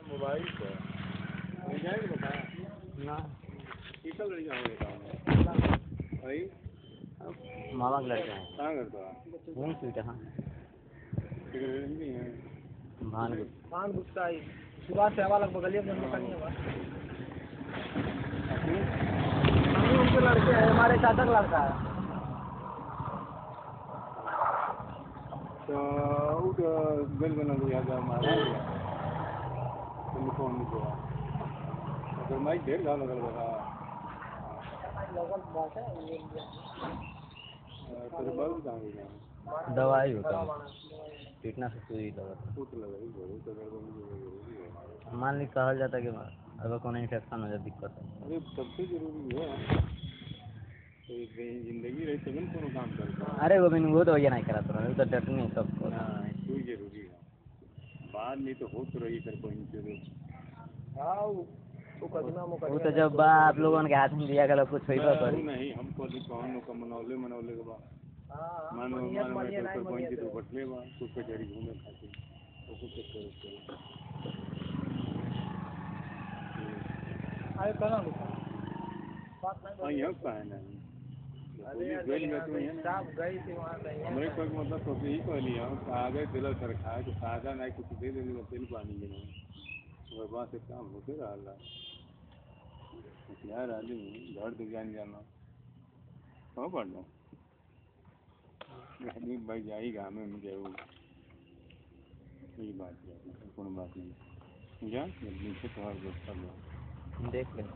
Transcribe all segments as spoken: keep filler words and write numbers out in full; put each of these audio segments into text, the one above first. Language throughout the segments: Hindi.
मोबाइल पे मिल जाएगा बताया ना कितना लड़का होगा भाई मामा के लड़के हैं कहाँ करता है वहीं स्वीट हाँ नहीं है भान भान गुस्सा ही सुबह से हवा लग बगलिए में मकान नहीं हुआ हम उनके लड़के हैं हमारे चाचा का लड़का है तो वो तो गल बना लिया था हमारा टेलीफोन में जो अगर माइक ढेर गाना लग रहा लोकल बात है तेरे बाल कहाँ गए दवाई होता है कीटनाशक से सुई लगा फूट लगा ही गए तो अगर मान ली कहा जाता है कि अगर कौन इन्फेक्शन हो जाए दिक्कत है अरे सबसे जरूरी है जिंदगी रही तभी कोनो काम करता है अरे वो मैंने वो तो ये नहीं करा तो तो डट नहीं सब कोई जरूरी है बाद नहीं तो हो तो रही कर कोई जरूर हाँ वो कदना वो तो जब बा आप लोगों के हाथ में दिया गया कुछ होई बा पर नहीं हमको भी कौन को मनौले मनौले के बाद हां मानो मानो मैं तो कोई तो बटले बा कुछ कचहरी घूमे खातिर वो कुछ कर आए कहां बात नहीं हां ये पाए ना अरे गई में तो है साहब गई थी वहां नहीं है मैं कोई मतलब तो यही कह लिया आगे दिल सरकार तो सादा नहीं कुछ दे देने में तेल पानी के वो बात से काम होते रहा यार आदमी घर तो जान जाना कहाँ पढ़ना आदमी भाई जाई गाँव में मुझे वो यही बात है कौन बात नहीं जा नीचे तो हर दोस्त लो देख ले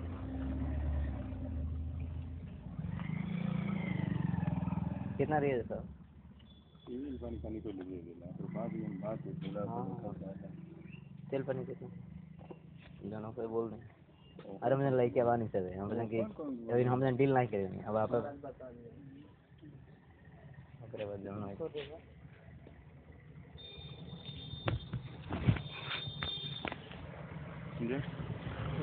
कितना रेट है सर ये पानी पानी को ले लेना तो बाद में बात है थोड़ा तेल पानी कितना दोनों को बोल दें अरे मैंने लाइक आवा नहीं सके हम बोले कि अभी हमने डील नहीं करी अब आप ओकरे बाद जमा समझे